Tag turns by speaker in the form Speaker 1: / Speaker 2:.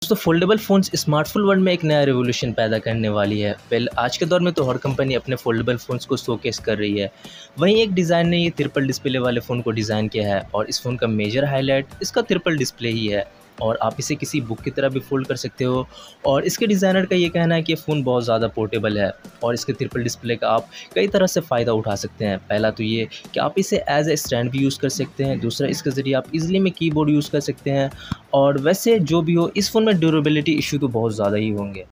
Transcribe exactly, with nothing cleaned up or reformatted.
Speaker 1: दोस्तों foldable phones smartphone world में एक नया रिवॉल्यूशन पैदा करने वाली है। वेल आज के दौर में तो हर कंपनी अपने फोल्डेबल फ़ोन्स को शोकेस कर रही है। वहीं एक डिज़ाइन ने ये ट्रिपल डिस्प्ले वाले फ़ोन को डिज़ाइन किया है और इस फ़ोन का मेजर हाइलाइट इसका ट्रिपल डिस्प्ले ही है और आप इसे किसी बुक की तरह भी फ़ोल्ड कर सकते हो। और इसके डिज़ाइनर का ये कहना है कि ये फ़ोन बहुत ज़्यादा पोर्टेबल है और इसके ट्रिपल डिस्प्ले का आप कई तरह से फ़ायदा उठा सकते हैं। पहला तो ये कि आप इसे एज़ ए स्टैंड भी यूज़ कर सकते हैं, दूसरा इसके ज़रिए आप ईज़िली में कीबोर्ड यूज़ कर सकते हैं और वैसे जो भी हो इस फ़ोन में ड्यूरेबिलिटी इश्यू तो बहुत ज़्यादा ही होंगे।